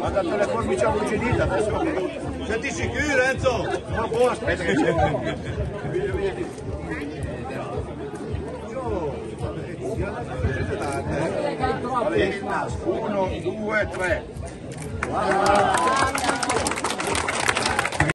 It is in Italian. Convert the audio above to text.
Ha dato le forbici arrugginite adesso. Senti sicuro Enzo? Ma boh, aspetta che c'è. Uno, due, tre.